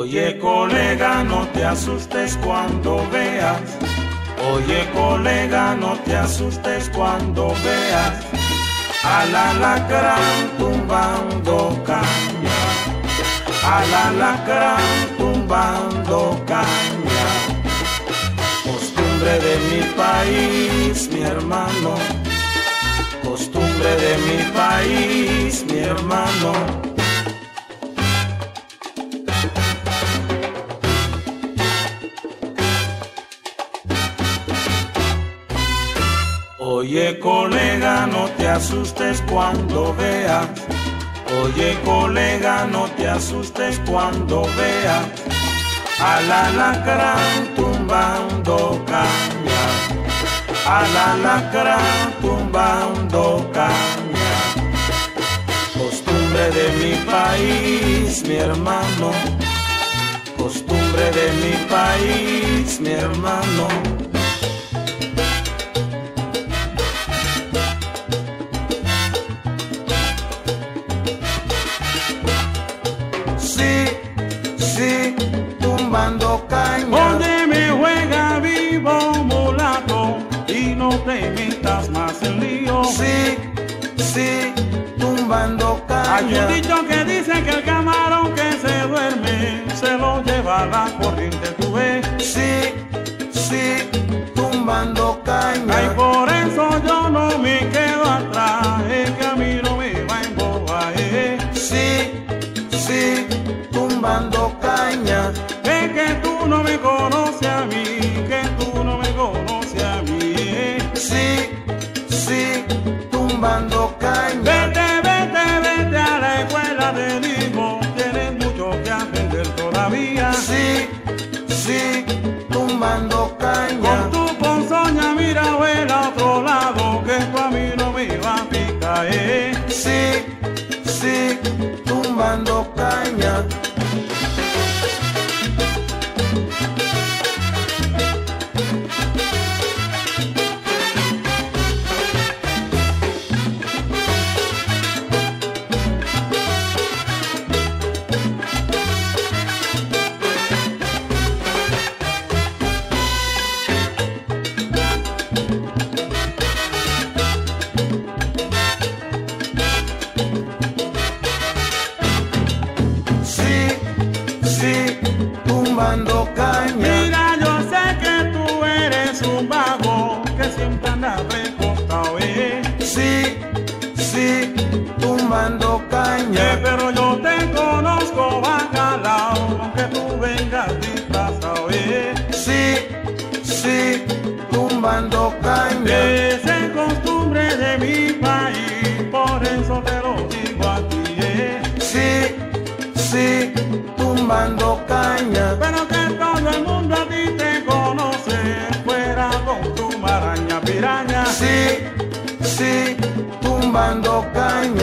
Oye colega, no te asustes cuando veas. Oye colega, no te asustes cuando veas al alacrán tumbando caña, al alacrán tumbando caña. Costumbre de mi país, mi hermano, costumbre de mi país, mi hermano. Oye colega, no te asustes cuando veas. Oye colega, no te asustes cuando veas al alacrán tumbando caña, al alacrán tumbando caña. Costumbre de mi país, mi hermano, costumbre de mi país, mi hermano. Sí, tumbando caña. Oye, me juega vivo mulato y no te metas más en lío. Sí, tumbando caña. Hay un dicho que dice que el camarón que se duerme se lo lleva la corriente, tú ves. Sí, tumbando caña. Ay, por eso yo no me quedo atrás, es que a mí no me va a embobar. Sí, tumbando caña. Es que tú no me conoces a mí, que tú no me conoces a mí. Sí, tumbando caña. Vete a la escuela, te digo, tienes mucho que aprender todavía. Sí, tumbando caña. Con tu ponzoña mira el otro lado, que tú a mí no me va a picar. Sí, tumbando caña. Sí, tumbando caña. Mira, yo sé que tú eres un vago que siempre anda recostado. Sí, tumbando caña. Pero yo te conozco bacalao, aunque tú vengas disfrazado. Sí, tumbando caña. Esa es costumbre de mi país, por eso te lo digo a ti. Sí, tumbando caña. Pero que todo el mundo a ti te conoce, fuera con tu maraña piraña. Sí, tumbando caña.